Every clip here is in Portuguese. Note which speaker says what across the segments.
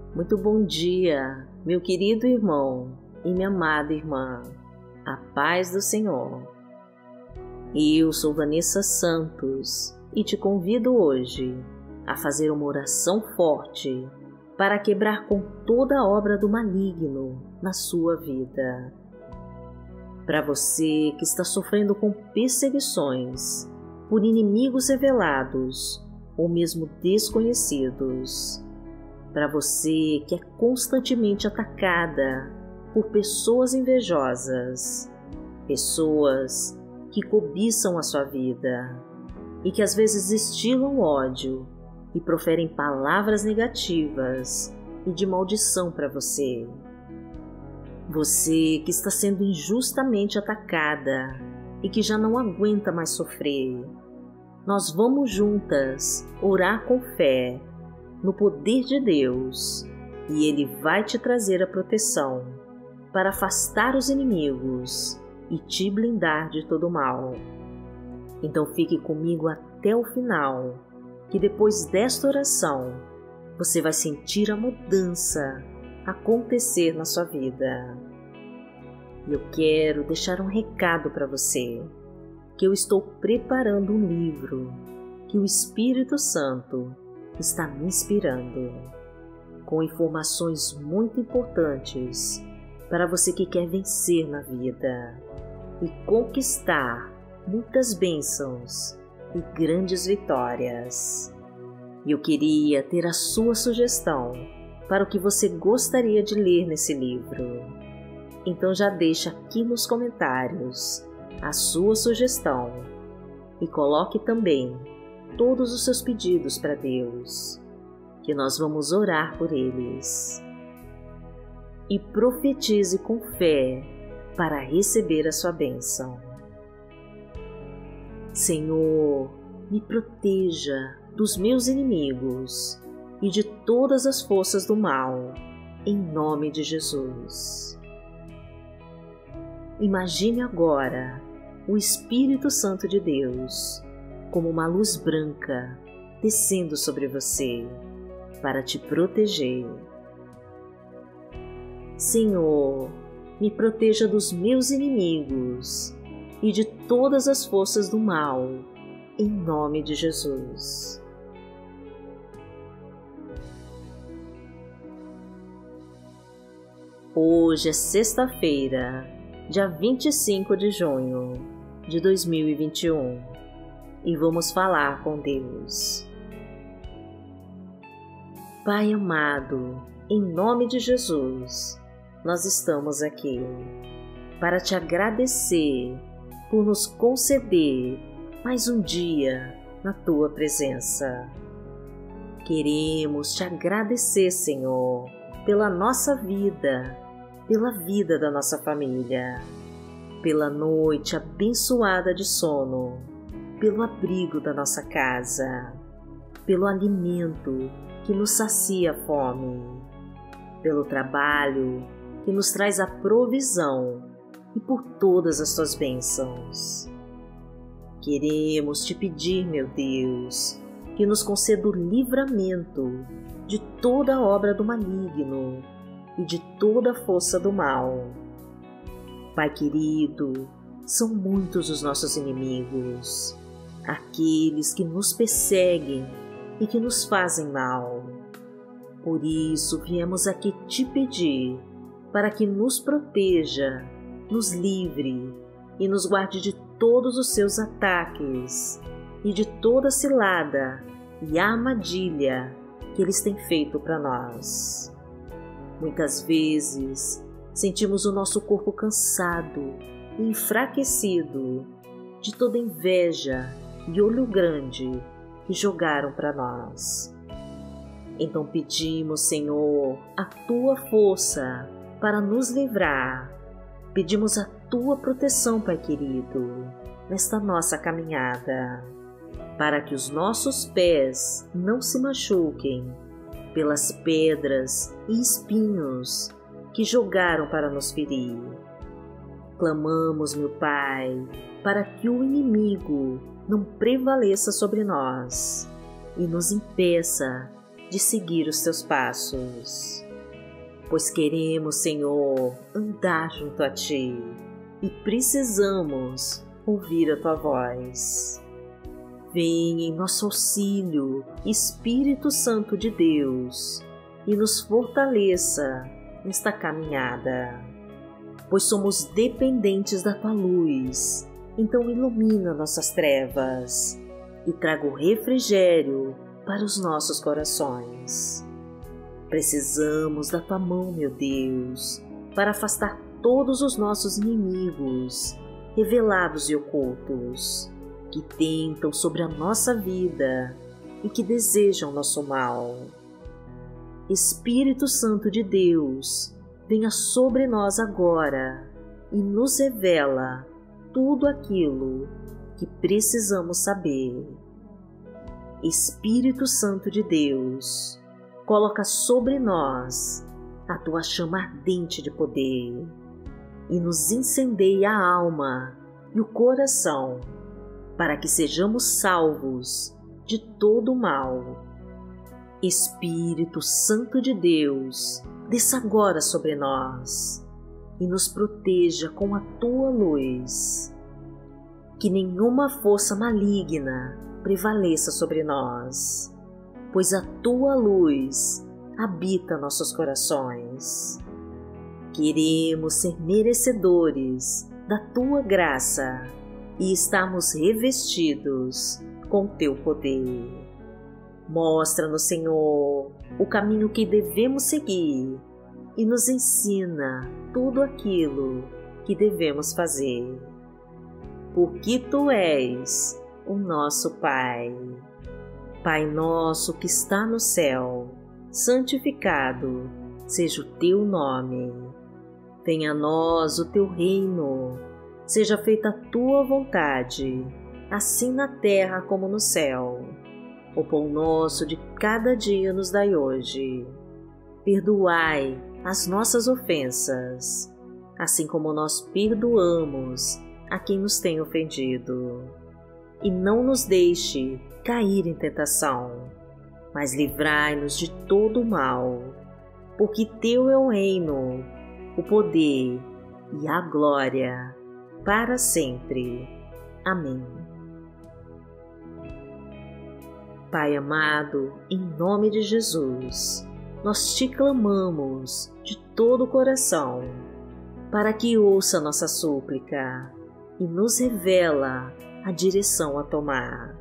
Speaker 1: Muito bom dia, meu querido irmão e minha amada irmã. A paz do Senhor. Eu sou Vanessa Santos e te convido hoje a fazer uma oração forte para quebrar com toda a obra do maligno na sua vida. Para você que está sofrendo com perseguições por inimigos revelados ou mesmo desconhecidos. Para você que é constantemente atacada por pessoas invejosas, pessoas que cobiçam a sua vida e que às vezes destilam ódio e proferem palavras negativas e de maldição para você. Você que está sendo injustamente atacada e que já não aguenta mais sofrer. Nós vamos juntas orar com fé no poder de Deus e Ele vai te trazer a proteção para afastar os inimigos e te blindar de todo mal. Então fique comigo até o final, que depois desta oração você vai sentir a mudança acontecer na sua vida. E eu quero deixar um recado para você, que eu estou preparando um livro que o Espírito Santo está me inspirando, com informações muito importantes para você que quer vencer na vida e conquistar muitas bênçãos e grandes vitórias. E eu queria ter a sua sugestão para o que você gostaria de ler nesse livro. Então já deixa aqui nos comentários a sua sugestão e coloque também todos os seus pedidos para Deus, que nós vamos orar por eles. E profetize com fé para receber a sua bênção. Senhor, me proteja dos meus inimigos e de todas as forças do mal, em nome de Jesus. Imagine agora o Espírito Santo de Deus como uma luz branca descendo sobre você para te proteger. Senhor, me proteja dos meus inimigos e de todas as forças do mal, em nome de Jesus. Hoje é sexta-feira, dia 25 de junho de 2021, e vamos falar com Deus. Pai amado, em nome de Jesus, nós estamos aqui para te agradecer por nos conceder mais um dia na tua presença. Queremos te agradecer, Senhor, pela nossa vida, pela vida da nossa família, pela noite abençoada de sono, pelo abrigo da nossa casa, pelo alimento que nos sacia a fome, pelo trabalho que nos traz a provisão e por todas as tuas bênçãos. Queremos te pedir, meu Deus, que nos conceda o livramento de toda a obra do maligno e de toda a força do mal. Pai querido, são muitos os nossos inimigos, aqueles que nos perseguem e que nos fazem mal. Por isso viemos aqui te pedir para que nos proteja, nos livre e nos guarde de todos os seus ataques e de toda cilada e armadilha que eles têm feito para nós. Muitas vezes sentimos o nosso corpo cansado e enfraquecido de toda inveja e olho grande que jogaram para nós. Então pedimos, Senhor, a tua força para nos livrar. Pedimos a tua proteção, Pai querido, nesta nossa caminhada, para que os nossos pés não se machuquem pelas pedras e espinhos que jogaram para nos ferir. Clamamos, meu Pai, para que o inimigo não prevaleça sobre nós e nos impeça de seguir os teus passos. Pois queremos, Senhor, andar junto a ti e precisamos ouvir a tua voz. Vem em nosso auxílio, Espírito Santo de Deus, e nos fortaleça nesta caminhada, pois somos dependentes da tua luz. Então ilumina nossas trevas e traga o refrigério para os nossos corações. Precisamos da tua mão, meu Deus, para afastar todos os nossos inimigos, revelados e ocultos, que tentam sobre a nossa vida e que desejam nosso mal. Espírito Santo de Deus, venha sobre nós agora e nos revela tudo aquilo que precisamos saber. Espírito Santo de Deus, coloca sobre nós a tua chama ardente de poder e nos incendeia a alma e o coração para que sejamos salvos de todo o mal. Espírito Santo de Deus, desça agora sobre nós e nos proteja com a tua luz. Que nenhuma força maligna prevaleça sobre nós, pois a tua luz habita nossos corações. Queremos ser merecedores da tua graça e estarmos revestidos com teu poder. Mostra-nos, Senhor, o caminho que devemos seguir e nos ensina tudo aquilo que devemos fazer. Porque tu és o nosso Pai. Pai nosso que está no céu, santificado seja o teu nome. Venha a nós o teu reino, seja feita a tua vontade, assim na terra como no céu. O pão nosso de cada dia nos dai hoje. Perdoai as nossas ofensas, assim como nós perdoamos a quem nos tem ofendido. E não nos deixe cair em tentação, mas livrai-nos de todo o mal, porque teu é o reino, o poder e a glória, para sempre. Amém. Pai amado, em nome de Jesus, nós te clamamos de todo o coração, para que ouça nossa súplica e nos revela a direção a tomar.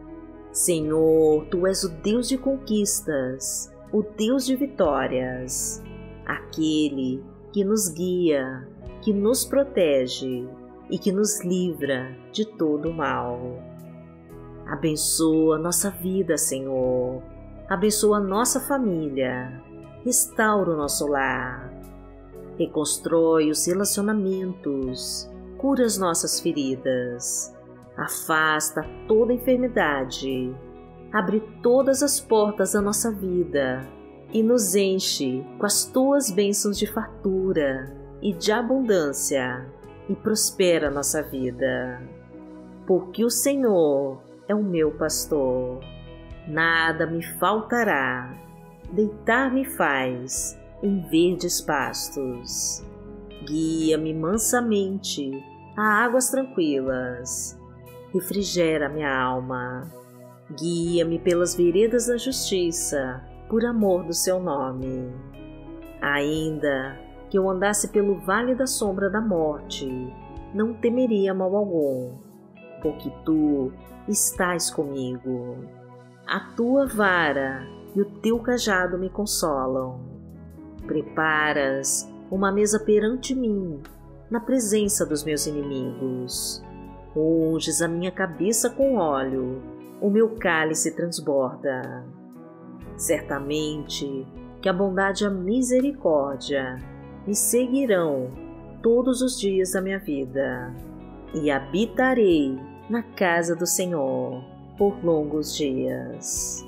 Speaker 1: Senhor, tu és o Deus de conquistas, o Deus de vitórias, aquele que nos guia, que nos protege e que nos livra de todo o mal. Abençoa nossa vida, Senhor. Abençoa nossa família. Restaura o nosso lar. Reconstrói os relacionamentos. Cura as nossas feridas. Afasta toda enfermidade. Abre todas as portas da nossa vida e nos enche com as tuas bênçãos de fartura e de abundância, e prospera a nossa vida. Porque o Senhor é o meu pastor, nada me faltará. Deitar-me faz em verdes pastos. Guia-me mansamente a águas tranquilas. Refrigera minha alma. Guia-me pelas veredas da justiça, por amor do seu nome. Ainda que eu andasse pelo vale da sombra da morte, não temeria mal algum, porque tu estás comigo. A tua vara e o teu cajado me consolam. Preparas uma mesa perante mim, na presença dos meus inimigos. Unges a minha cabeça com óleo, o meu cálice transborda. Certamente que a bondade e a misericórdia me seguirão todos os dias da minha vida, e habitarei na casa do Senhor por longos dias.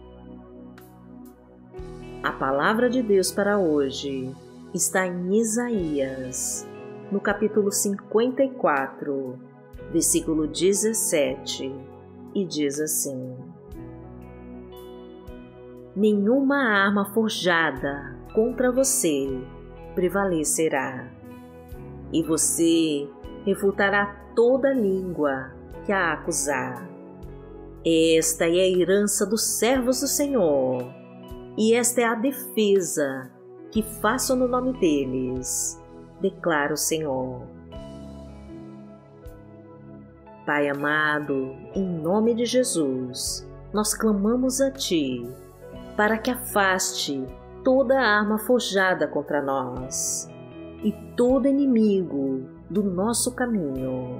Speaker 1: A palavra de Deus para hoje está em Isaías, no capítulo 54, versículo 17, e diz assim: nenhuma arma forjada contra você prevalecerá. E você refutará toda língua que a acusar. Esta é a herança dos servos do Senhor, e esta é a defesa que faço no nome deles, declara o Senhor. Pai amado, em nome de Jesus, nós clamamos a Ti, para que afaste toda arma forjada contra nós e todo inimigo do nosso caminho.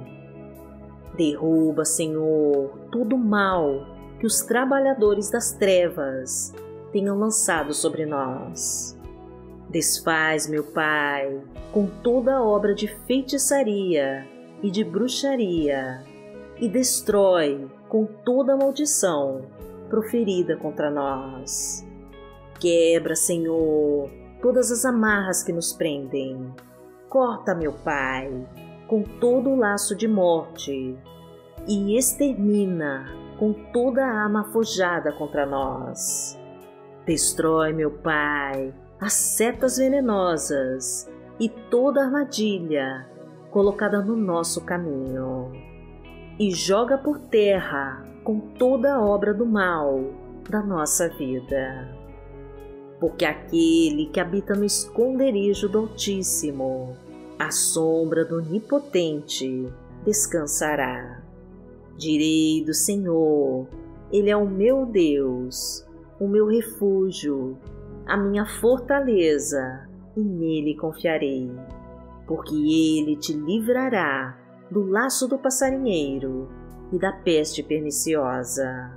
Speaker 1: Derruba, Senhor, todo o mal que os trabalhadores das trevas tenham lançado sobre nós. Desfaz, meu Pai, com toda a obra de feitiçaria e de bruxaria, e destrói com toda a maldição proferida contra nós. Quebra, Senhor, todas as amarras que nos prendem. Corta, meu Pai, com todo o laço de morte e extermina com toda a arma forjada contra nós. Destrói, meu Pai, as setas venenosas e toda armadilha colocada no nosso caminho, e joga por terra com toda a obra do mal da nossa vida. Porque aquele que habita no esconderijo do Altíssimo, à sombra do Onipotente, descansará. Direi do Senhor, Ele é o meu Deus, o meu refúgio, a minha fortaleza, e nele confiarei. Porque Ele te livrará do laço do passarinheiro e da peste perniciosa.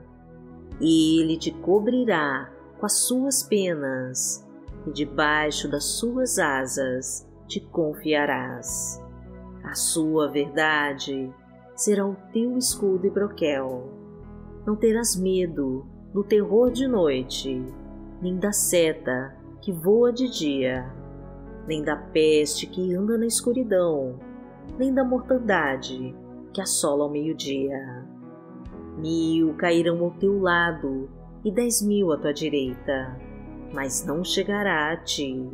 Speaker 1: Ele te cobrirá com as suas penas, e debaixo das suas asas te confiarás. A sua verdade será o teu escudo e broquel. Não terás medo do terror de noite, nem da seta que voa de dia, nem da peste que anda na escuridão, nem da mortandade que assola ao meio-dia. 1000 cairão ao teu lado e 10.000 à tua direita, mas não chegará a ti.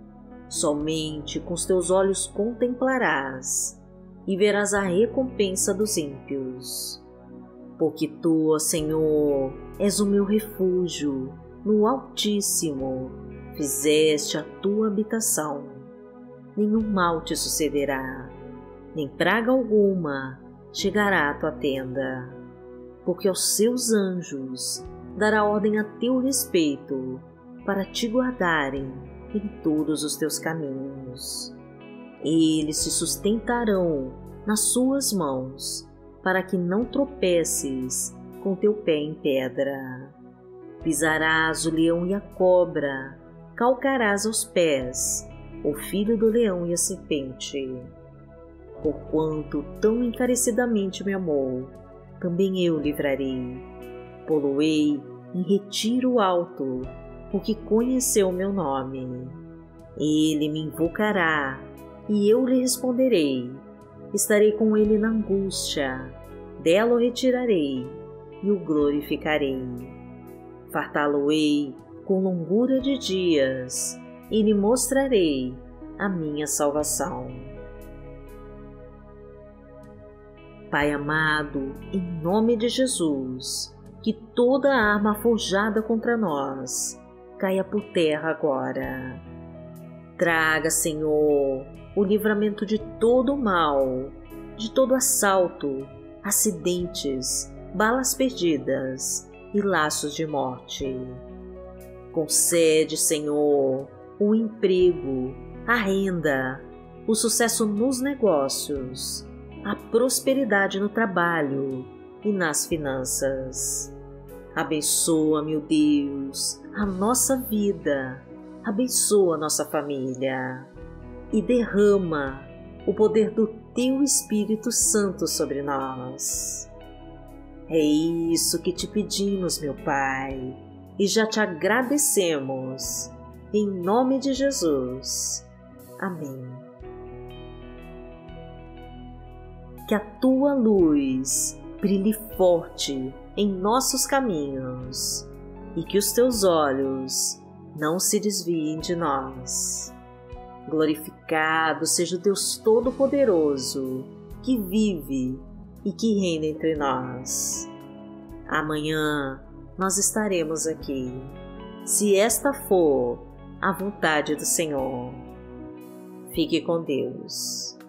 Speaker 1: Somente com os teus olhos contemplarás e verás a recompensa dos ímpios. Porque tu, ó Senhor, és o meu refúgio, no Altíssimo fizeste a tua habitação. Nenhum mal te sucederá, nem praga alguma chegará à tua tenda. Porque aos seus anjos dará ordem a teu respeito, para te guardarem em todos os teus caminhos. Eles te sustentarão nas suas mãos, para que não tropeces com teu pé em pedra. Pisarás o leão e a cobra, calcarás aos pés o filho do leão e a serpente. Porquanto tão encarecidamente me amou, também eu livrarei. Poloei em retiro alto, porque conheceu o meu nome. Ele me invocará, e eu lhe responderei. Estarei com ele na angústia, dela o retirarei, e o glorificarei. Fartá-lo-ei com longura de dias, e lhe mostrarei a minha salvação. Pai amado, em nome de Jesus, que toda arma forjada contra nós caia por terra agora. Traga, Senhor, o livramento de todo o mal, de todo assalto, acidentes, balas perdidas e laços de morte. Concede, Senhor, o emprego, a renda, o sucesso nos negócios, a prosperidade no trabalho e nas finanças. Abençoa, meu Deus, a nossa vida, abençoa a nossa família e derrama o poder do Teu Espírito Santo sobre nós. É isso que te pedimos, meu Pai, e já te agradecemos, em nome de Jesus. Amém. Que a Tua luz brilhe forte em nossos caminhos e que os teus olhos não se desviem de nós. Glorificado seja o Deus Todo-Poderoso, que vive e que reina entre nós. Amanhã nós estaremos aqui, se esta for a vontade do Senhor. Fique com Deus.